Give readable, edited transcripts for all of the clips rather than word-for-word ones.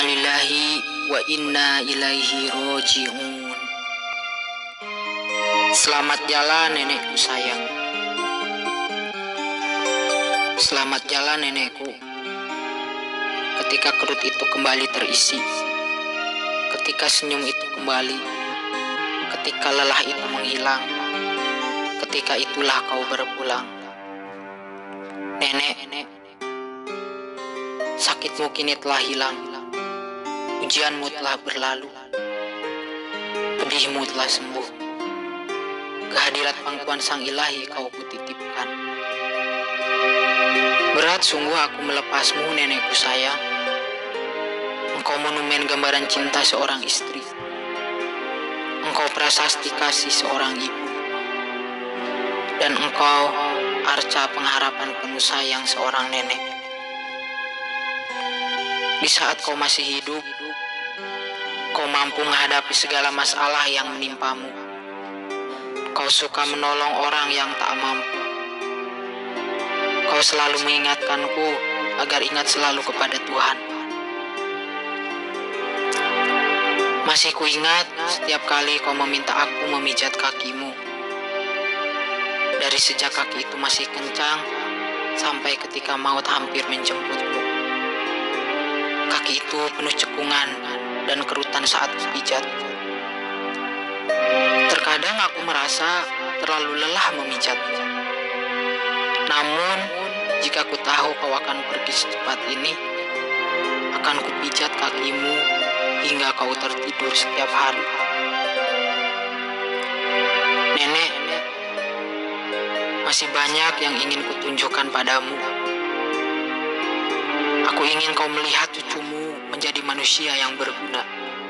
Innalillahi wa inna ilaihi roji'un. Selamat jalan nenekku sayang. Selamat jalan nenekku. Ketika perut itu kembali terisi, ketika senyum itu kembali, ketika lelah itu menghilang, ketika itulah kau berpulang. Nenek, sakitmu kini telah hilang, ujianmu telah berlalu, pedihmu telah sembuh. Kehadirat pangkuan Sang Ilahi kau kutitipkan. Berat sungguh aku melepasmu nenekku sayang. Engkau monumen gambaran cinta seorang istri. Engkau prasasti kasih seorang ibu. Dan engkau arca pengharapan penuh sayang seorang nenek. Di saat kau masih hidup, kau mampu menghadapi segala masalah yang menimpamu. Kau suka menolong orang yang tak mampu. Kau selalu mengingatkanku agar ingat selalu kepada Tuhan. Masih kuingat setiap kali kau meminta aku memijat kakimu. Dari sejak kaki itu masih kencang sampai ketika maut hampir menjemputmu. Kaki itu penuh cekungan dan kerutan saat kupijat. Terkadang aku merasa terlalu lelah memijat. Namun, jika ku tahu kau akan pergi secepat ini, akan kupijat kakimu hingga kau tertidur setiap hari. Nenek, masih banyak yang ingin kutunjukkan padamu. Aku ingin kau melihat cucumu menjadi manusia yang berguna.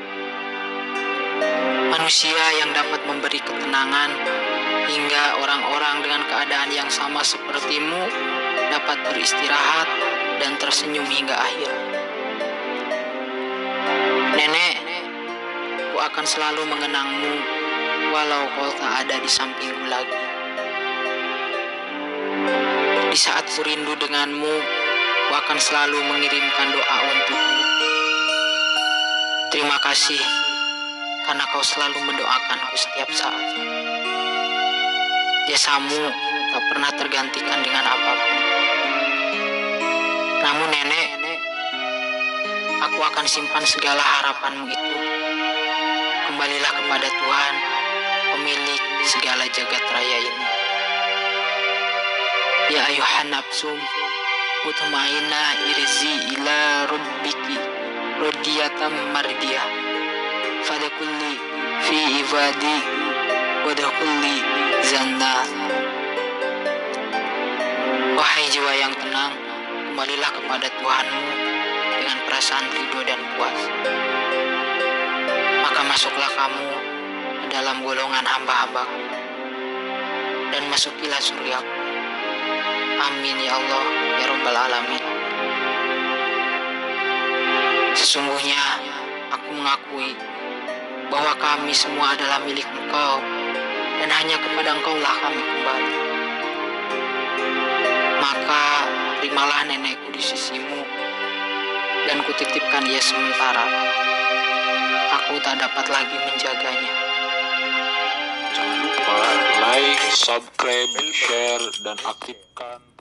Manusia yang dapat memberi ketenangan hingga orang-orang dengan keadaan yang sama sepertimu dapat beristirahat dan tersenyum hingga akhir. Nenek, ku akan selalu mengenangmu walau kau tak ada di sampingku lagi. Di saat ku rindu denganmu, ku akan selalu mengirimkan doa untukmu. Terima kasih karena kau selalu mendoakanku setiap saat. Jasamu tak pernah tergantikan dengan apapun. Namun nenek, aku akan simpan segala harapanmu itu. Kembalilah kepada Tuhan, pemilik segala jagat raya ini. Ya ayuhan nafsum, mutmainna irzi ila rabbiki rodiyatam mardiyah. Fadakulli fi ibadi wadakulli zannah. Wahai jiwa yang tenang, kembalilah kepada Tuhanmu dengan perasaan ridho dan puas. Maka masuklah kamu ke dalam golongan hamba-hambaku dan masukilah surgaku. Amin ya Allah ya Rabbal Alamin. Sesungguhnya aku mengakui bahwa kami semua adalah milik Engkau dan hanya kepada Engkau-lah kami kembali. Maka terimalah nenekku di sisimu dan kutitipkan ia sementara. Aku tak dapat lagi menjaganya. Jangan lupa like, subscribe, share, dan aktifkan